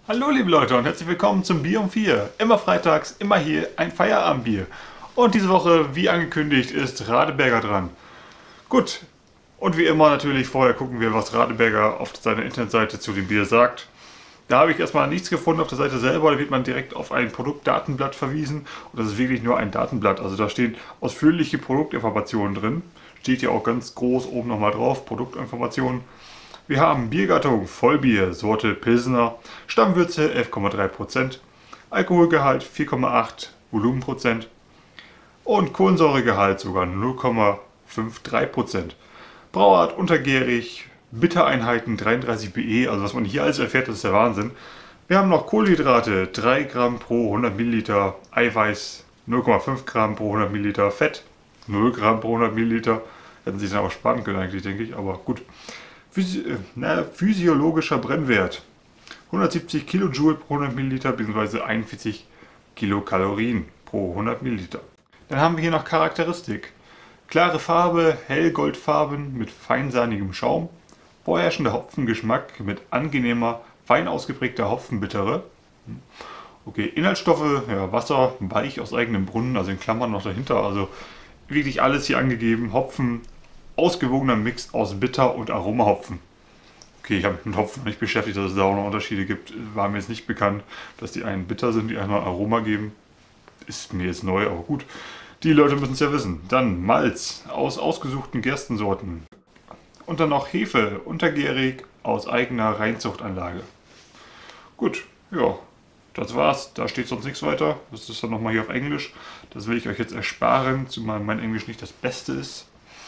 Hallo liebe Leute und herzlich willkommen zum Bier um 4. Immer freitags, immer hier ein Feierabendbier. Und diese Woche, wie angekündigt, ist Radeberger dran. Gut, und wie immer natürlich vorher gucken wir, was Radeberger auf seiner Internetseite zu dem Bier sagt. Da habe ich erstmal nichts gefunden auf der Seite selber, da wird man direkt auf ein Produktdatenblatt verwiesen. Und das ist wirklich nur ein Datenblatt, also da stehen ausführliche Produktinformationen drin. Steht hier auch ganz groß oben nochmal drauf, Produktinformationen. Wir haben Biergattung Vollbier, Sorte Pilsner, Stammwürze 11,3%, Alkoholgehalt 4,8 Volumenprozent und Kohlensäuregehalt sogar 0,53%. Brauart untergärig, Bittereinheiten 33 BE, also was man hier alles erfährt, das ist der Wahnsinn. Wir haben noch Kohlenhydrate 3 Gramm pro 100 Milliliter, Eiweiß 0,5 Gramm pro 100 Milliliter, Fett 0 Gramm pro 100 Milliliter. Hätten sie dann auch sparen können eigentlich, denke ich, aber gut. Physiologischer Brennwert 170 Kilojoule pro 100 Milliliter bzw. 41 Kilokalorien pro 100 Milliliter. Dann haben wir hier noch Charakteristik. Klare Farbe, hellgoldfarben mit feinsahnigem Schaum, vorherrschender Hopfengeschmack mit angenehmer, fein ausgeprägter Hopfenbittere. Okay, Inhaltsstoffe, ja, Wasser, weich aus eigenem Brunnen, also in Klammern noch dahinter, also wirklich alles hier angegeben. Hopfen, ausgewogener Mix aus Bitter- und Aromahopfen. Okay, ich habe mich mit Hopfen nicht beschäftigt, dass es da auch noch Unterschiede gibt. War mir jetzt nicht bekannt, dass die einen bitter sind, die anderen Aroma geben. Ist mir jetzt neu, aber gut. Die Leute müssen es ja wissen. Dann Malz aus ausgesuchten Gerstensorten. Und dann noch Hefe, untergärig aus eigener Reinzuchtanlage. Gut, ja, das war's. Da steht sonst nichts weiter. Das ist dann nochmal hier auf Englisch. Das will ich euch jetzt ersparen, zumal mein Englisch nicht das Beste ist.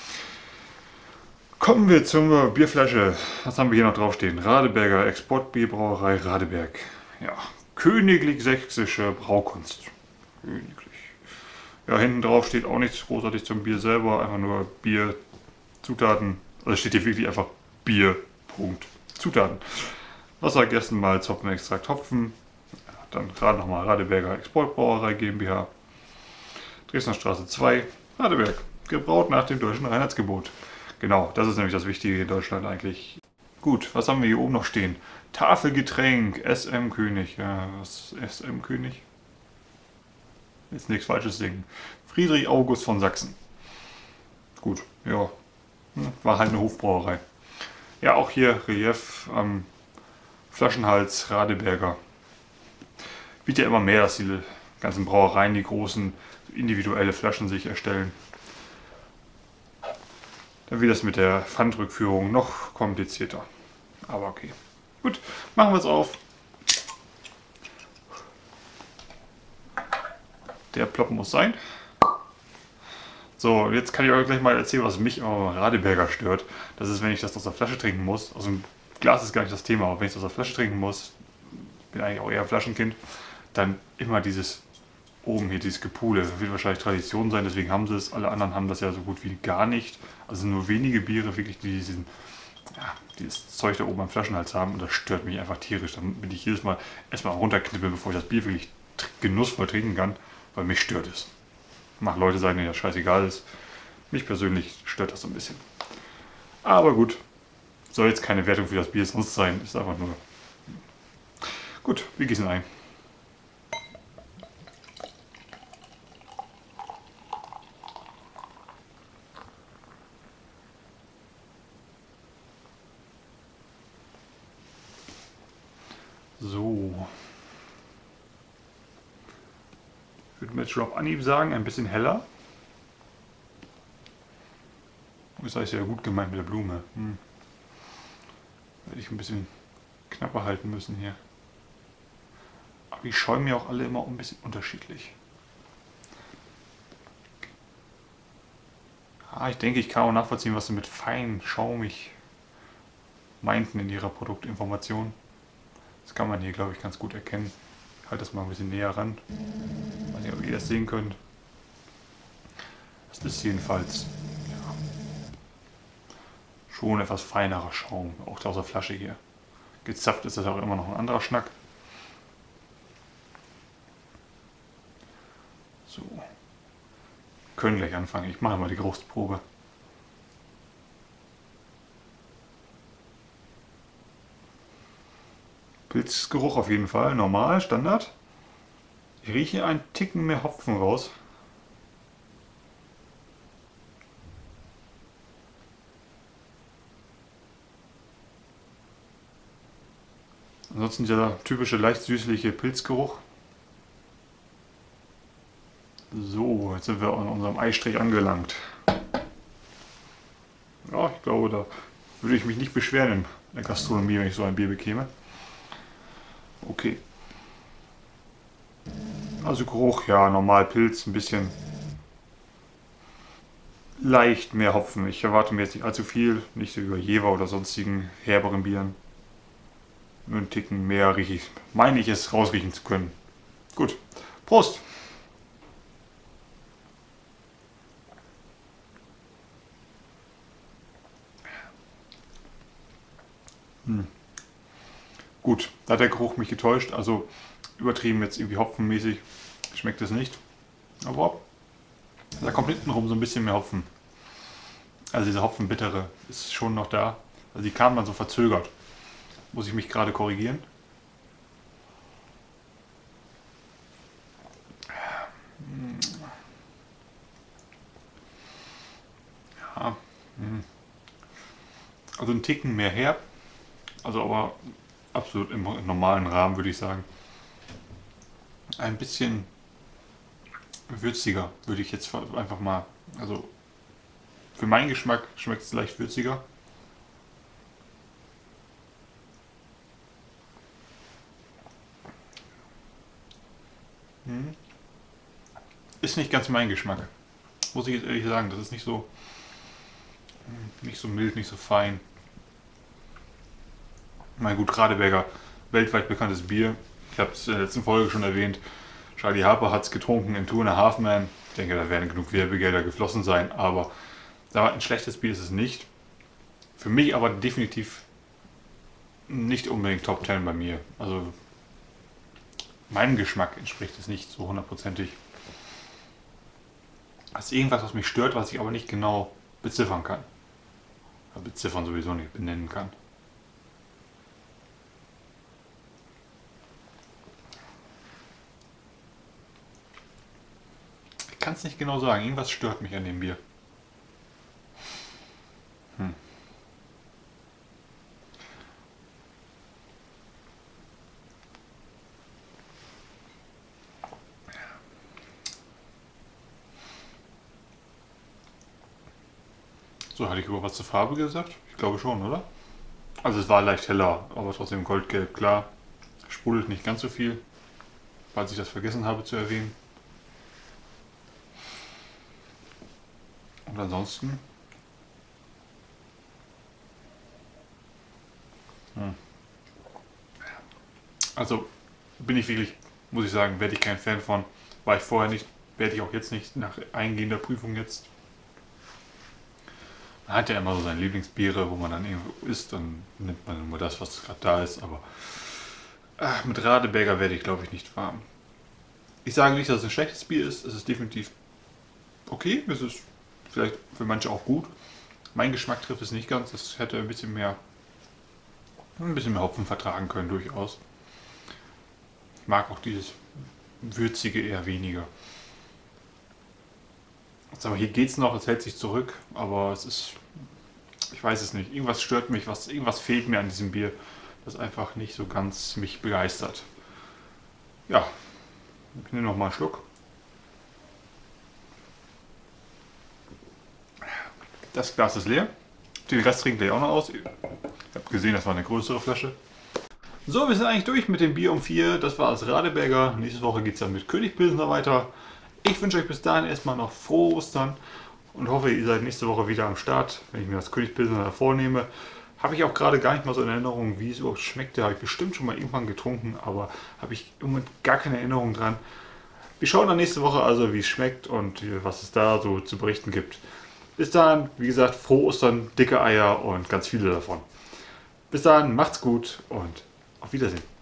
Kommen wir zur Bierflasche. Was haben wir hier noch draufstehen? Radeberger Exportbierbrauerei Radeberg. Ja, königlich sächsische Braukunst. Königlich. Ja, hinten drauf steht auch nichts großartig zum Bier selber, einfach nur Bier, Zutaten. Also steht hier wirklich einfach Bier, Punkt. Zutaten. Wasser, Gerstenmalz, Hopfenextrakt, Hopfen. Ja, dann gerade nochmal Radeberger Exportbrauerei GmbH. Dresdner Straße 2, Radeberg. Gebraut nach dem deutschen Reinheitsgebot. Genau, das ist nämlich das Wichtige in Deutschland eigentlich. Gut, was haben wir hier oben noch stehen? Tafelgetränk, SM König. Ja, was ist SM König? Jetzt nichts Falsches singen. Friedrich August von Sachsen. Gut, ja. War halt eine Hofbrauerei. Ja, auch hier Relief am Flaschenhals Radeberger. Wird ja immer mehr, dass die ganzen Brauereien, die großen, individuelle Flaschen sich erstellen. Dann wird das mit der Pfandrückführung noch komplizierter. Aber okay. Gut, machen wir es auf. Der Plop muss sein. So, jetzt kann ich euch gleich mal erzählen, was mich am Radeberger stört. Das ist, wenn ich das aus der Flasche trinken muss. Aus dem Glas ist gar nicht das Thema, aber wenn ich das aus der Flasche trinken muss, bin eigentlich auch eher Flaschenkind, dann immer dieses oben hier, dieses Gepule. Das wird wahrscheinlich Tradition sein, deswegen haben sie es. Alle anderen haben das ja so gut wie gar nicht. Also nur wenige Biere wirklich, die dieses Zeug da oben am Flaschenhals haben. Und das stört mich einfach tierisch. Dann bin ich jedes Mal erstmal runterknippeln, bevor ich das Bier wirklich genussvoll trinken kann, weil mich stört es. Mag Leute sein, denen das scheißegal ist. Mich persönlich stört das so ein bisschen. Aber gut, soll jetzt keine Wertung für das Bier sonst sein. Ist einfach nur... Gut, wir gießen ein. So. Ich würde mir jetzt schon auf Anhieb sagen, ein bisschen heller. Das heißt ja gut gemeint mit der Blume. Werde ich ein bisschen knapper halten müssen hier. Aber die schäumen ja auch alle immer ein bisschen unterschiedlich. Ich denke, ich kann auch nachvollziehen, was sie mit fein, schaumig meinten in ihrer Produktinformation. Das kann man hier, glaube ich, ganz gut erkennen. Ich halte das mal ein bisschen näher ran. Ich weiß nicht, ob ihr das sehen könnt. Das ist jedenfalls ja, schon etwas feinerer Schaum, auch aus der Flasche hier. Gezapft ist das auch immer noch ein anderer Schnack. So. Wir können gleich anfangen. Ich mache mal die Geruchsprobe. Pilzgeruch auf jeden Fall, normal, Standard. Ich rieche einen Ticken mehr Hopfen raus. Ansonsten dieser typische leicht süßliche Pilzgeruch. So, jetzt sind wir an unserem Eistrich angelangt. Ja, ich glaube, da würde ich mich nicht beschweren in der Gastronomie, wenn ich so ein Bier bekäme. Okay. Also Geruch, ja, normal Pilz, ein bisschen leicht mehr Hopfen. Ich erwarte mir jetzt nicht allzu viel, nicht so über Jever oder sonstigen herberen Bieren. Nur einen Ticken mehr rieche ich, meine ich es rausriechen zu können. Gut, Prost! Gut, da hat der Geruch mich getäuscht, also übertrieben jetzt irgendwie hopfenmäßig schmeckt es nicht. Aber da kommt hintenrum so ein bisschen mehr Hopfen. Also diese Hopfenbittere ist schon noch da. Also die kam dann so verzögert. Muss ich mich gerade korrigieren. Ja. Also ein Ticken mehr herb. Also aber absolut im normalen Rahmen, würde ich sagen. Ein bisschen würziger, würde ich jetzt einfach mal, also für meinen Geschmack schmeckt es leicht würziger. Ist nicht ganz mein Geschmack, muss ich jetzt ehrlich sagen. Das ist nicht so mild, nicht so fein. Mein gut, Radeberger, weltweit bekanntes Bier. Ich habe es in der letzten Folge schon erwähnt. Charlie Harper hat es getrunken in Two and a Half Men. Ich denke, da werden genug Werbegelder geflossen sein, aber ein schlechtes Bier ist es nicht. Für mich aber definitiv nicht unbedingt Top 10 bei mir. Also meinem Geschmack entspricht es nicht so hundertprozentig. Das ist irgendwas, was mich stört, was ich aber nicht genau beziffern kann. Beziffern sowieso nicht benennen kann. Ich kann es nicht genau sagen. Irgendwas stört mich an dem Bier. So, hatte ich über was zur Farbe gesagt? Ich glaube schon, oder? Also es war leicht heller, aber trotzdem goldgelb, klar. Sprudelt nicht ganz so viel, falls ich das vergessen habe zu erwähnen. Und ansonsten... Also bin ich wirklich, muss ich sagen, werde ich kein Fan von. War ich vorher nicht, werde ich auch jetzt nicht, nach eingehender Prüfung jetzt. Man hat ja immer so seine Lieblingsbiere, wo man dann irgendwo isst, dann nimmt man nur das, was gerade da ist, aber mit Radeberger werde ich, glaube ich, nicht warm. Ich sage nicht, dass es ein schlechtes Bier ist, es ist definitiv okay, es ist vielleicht für manche auch gut. Mein Geschmack trifft es nicht ganz, es hätte ein bisschen mehr Hopfen vertragen können, durchaus. Ich mag auch dieses Würzige eher weniger. Aber hier geht es noch, es hält sich zurück, aber es ist, ich weiß es nicht, irgendwas stört mich, irgendwas fehlt mir an diesem Bier, das einfach nicht so ganz mich begeistert. Ja, ich nehme noch mal einen Schluck. Das Glas ist leer, den Rest trinkt ihr auch noch aus. Ich habe gesehen, das war eine größere Flasche. So, wir sind eigentlich durch mit dem Bier um 4, das war das Radeberger. Nächste Woche geht es dann mit König Pilsner weiter. Ich wünsche euch bis dahin erstmal noch frohe Ostern und hoffe, ihr seid nächste Woche wieder am Start, wenn ich mir das König Pilsner vornehme. Habe ich auch gerade gar nicht mal so in Erinnerung, wie es überhaupt schmeckte. Habe ich bestimmt schon mal irgendwann getrunken, aber habe ich im Moment gar keine Erinnerung dran. Wir schauen dann nächste Woche also, wie es schmeckt und was es da so zu berichten gibt. Bis dahin, wie gesagt, frohe Ostern, dicke Eier und ganz viele davon. Bis dahin, macht's gut und auf Wiedersehen.